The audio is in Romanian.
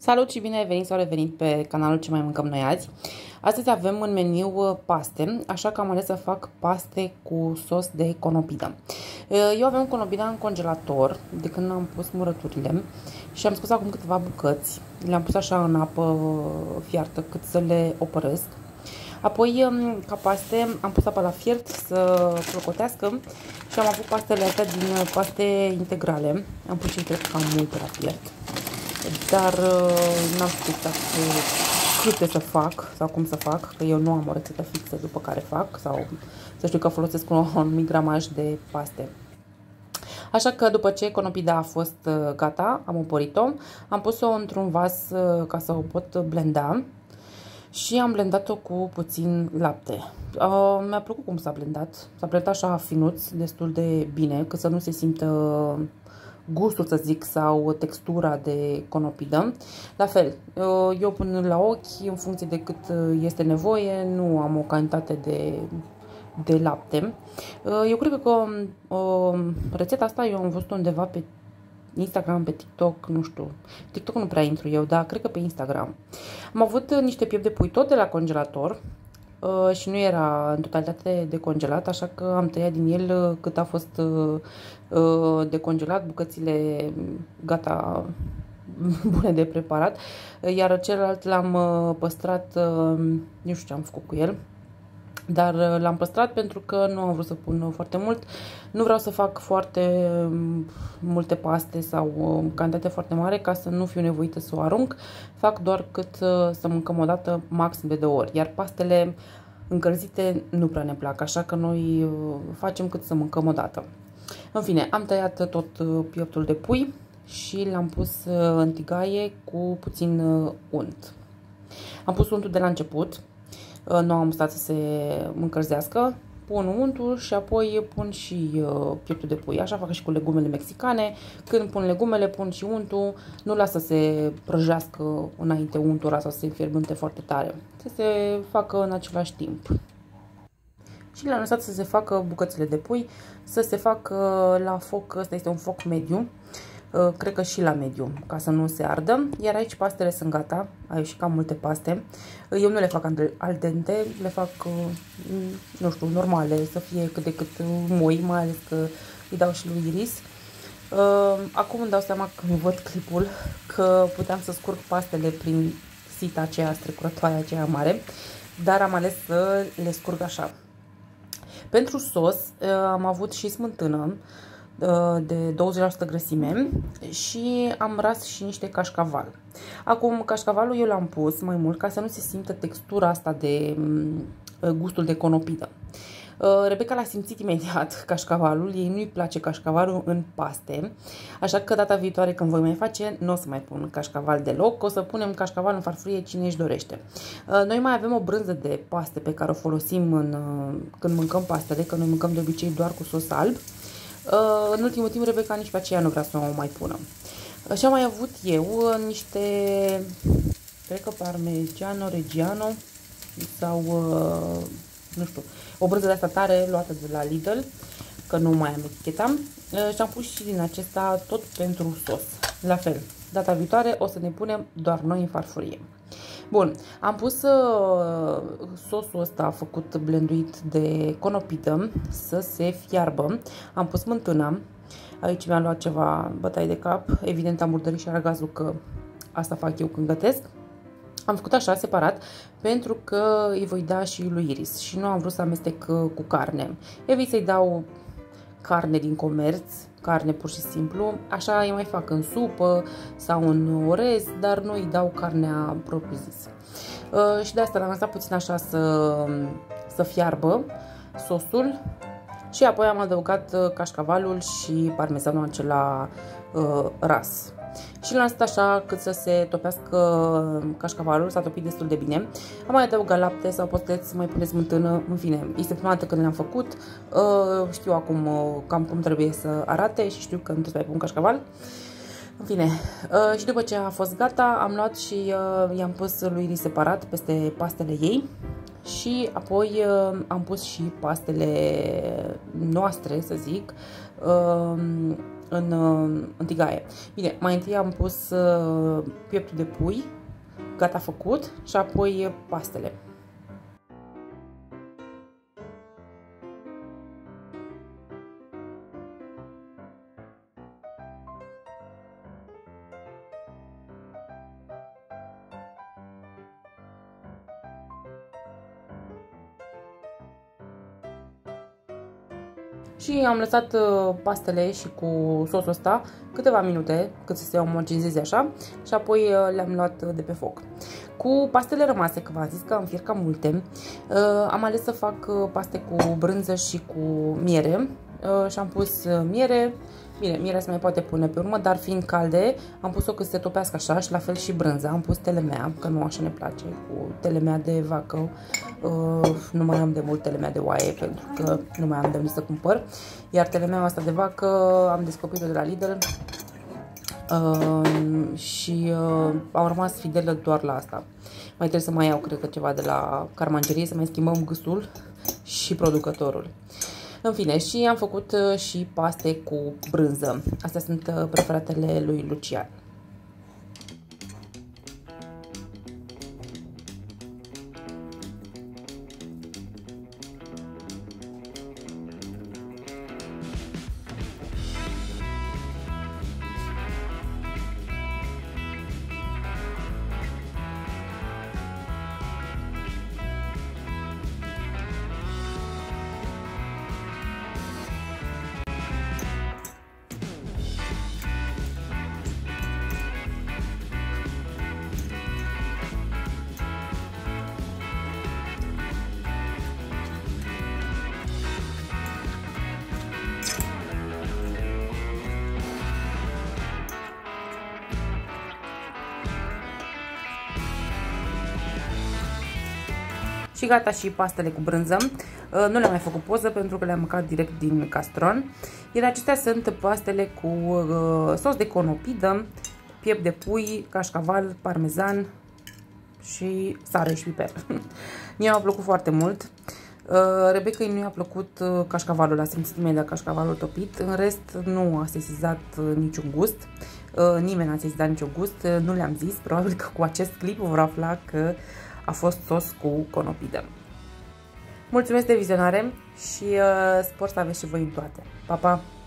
Salut și bine ai venit sau revenit pe canalul Ce mai mâncăm noi azi. Astăzi avem în meniu paste, așa că am ales să fac paste cu sos de conopidă. Eu aveam conopida în congelator de când am pus murăturile și am scos acum câteva bucăți. Le-am pus așa în apă fiartă cât să le opăresc. Apoi, ca paste, am pus apa la fiert să clocotească și am avut pastele astea din paste integrale. Am pus și cred că am multe la fiert. Dar n-am știut exact câte să fac sau cum să fac, că eu nu am o rețetă fixă după care fac sau să știu că folosesc un anumit gramaj de paste. Așa că după ce conopida a fost gata, am opărit-o, am pus-o într-un vas ca să o pot blenda și am blendat-o cu puțin lapte. Mi-a plăcut cum s-a blendat așa finuț, destul de bine, că să nu se simtă gustul, să zic, sau textura de conopidă. La fel, eu pun la ochi în funcție de cât este nevoie, nu am o cantitate de lapte. Eu cred că rețeta asta eu am văzut undeva pe Instagram, pe TikTok, nu știu. TikTok nu prea intru eu, dar cred că pe Instagram. Am avut niște piept de pui tot de la congelator și nu era în totalitate decongelat, așa că am tăiat din el cât a fost decongelat, bucățile gata, bune de preparat, iar celălalt l-am păstrat, nu știu ce am făcut cu el, dar l-am păstrat pentru că nu am vrut să pun foarte mult, nu vreau să fac foarte multe paste sau o cantitate foarte mare ca să nu fiu nevoită să o arunc, fac doar cât să mâncăm o dată, maxim de 2 ori, iar pastele încălzite nu prea ne plac, așa că noi facem cât să mâncăm o dată. În fine, am tăiat tot pieptul de pui și l-am pus în tigaie cu puțin unt. Am pus untul de la început, nu am stat să se încălzească, pun untul și apoi pun și pieptul de pui. Așa fac și cu legumele mexicane, când pun legumele pun și untul, nu las să se prăjească înainte untul ăla sau să se înfierbânte foarte tare, să se facă în același timp. Și le-am lăsat să se facă bucățile de pui, să se facă la foc, ăsta este un foc mediu, cred că și la mediu, ca să nu se ardă. Iar aici pastele sunt gata, au ieșit cam multe paste. Eu nu le fac al dente, le fac, nu știu, normale, să fie cât de cât moi, mai ales că îi dau și lui Iris. Acum îmi dau seama când văd clipul că puteam să scurg pastele prin sita aceea, strecurătoarea aceea mare, dar am ales să le scurg așa. Pentru sos am avut și smântână de 20% grăsime și am ras și niște cașcaval. Acum, cașcavalul eu l-am pus mai mult ca să nu se simtă textura asta de gustul de conopidă. Rebecca l-a simțit imediat cașcavalul, ei nu-i place cașcavalul în paste, așa că data viitoare când voi mai face, nu o să mai pun cașcaval deloc, o să punem cașcaval în farfurie cine își dorește. Noi mai avem o brânză de paste pe care o folosim când mâncăm pastele, că noi mâncăm de obicei doar cu sos alb. În ultimul timp Rebecca nici pe aceea nu vrea să o mai pună. Și am mai avut eu niște, cred că parmigiano reggiano sau nu știu, o brânză de asta tare luată de la Lidl, că nu mai am eticheta, și am pus și din acesta tot pentru sos. La fel, data viitoare o să ne punem doar noi în farfurie. Bun, am pus sosul ăsta făcut blenduit de conopidă să se fiarbă. Am pus smântâna. Aici mi-am luat ceva bătaie de cap. Evident am murdărit și aragazul, că asta fac eu când gătesc. Am făcut așa, separat, pentru că îi voi da și lui Iris și nu am vrut să amestec cu carne. Evit să-i dau carne din comerț, carne pur și simplu, așa îi mai fac în supă sau în orez, dar nu îi dau carnea propriu-zis. Și de asta l-am lăsat puțin așa să fiarbă sosul și apoi am adăugat cașcavalul și parmezanul acela ras. Și l-am lăsat așa cât să se topească cașcavalul, s-a topit destul de bine. Am mai adăugat lapte sau puteți să mai puneți smântână, în fine, este prima dată când le-am făcut. Știu acum cam cum trebuie să arate și știu că nu trebuie să mai pun cașcaval. În fine, și după ce a fost gata, am luat și i-am pus lui Iris separat peste pastele ei și apoi am pus și pastele noastre, să zic, în tigaie. Bine, mai întâi am pus pieptul de pui, gata făcut, și apoi pastele. Și am lăsat pastele și cu sosul ăsta câteva minute, cât să se omogenizeze așa, și apoi le-am luat de pe foc. Cu pastele rămase, că v-am zis că am fiert cam multe, am ales să fac paste cu brânză și cu miere și am pus miere. Bine, mierea se mai poate pune pe urmă, dar fiind calde, am pus-o cât se topească așa și la fel și brânza. Am pus telemea, că nu așa ne place, cu telemea de vacă. Nu mai am de mult telemea de oaie, pentru că nu mai am de unde să cumpăr. Iar telemea asta de vacă am descoperit-o de la Lidl și am rămas fidelă doar la asta. Mai trebuie să mai iau, cred că, ceva de la carmangerie, să mai schimbăm gâsul și producătorul. În fine, și am făcut și paste cu brânză. Astea sunt preferatele lui Lucian. Și gata și pastele cu brânză. Nu le-am mai făcut poză pentru că le-am mâncat direct din castron. Iar acestea sunt pastele cu sos de conopidă, piept de pui, cașcaval, parmezan și sare și piper. Mie mi-a plăcut foarte mult. Rebecăi nu i-a plăcut cașcavalul, a simțit imediat cașcavalul topit. În rest nu a sesizat niciun gust. Nimeni n-a sesizat niciun gust. Nu le-am zis, probabil că cu acest clip vor afla că a fost sos cu conopidă. Mulțumesc de vizionare și sper să aveți și voi în toate. Pa, pa!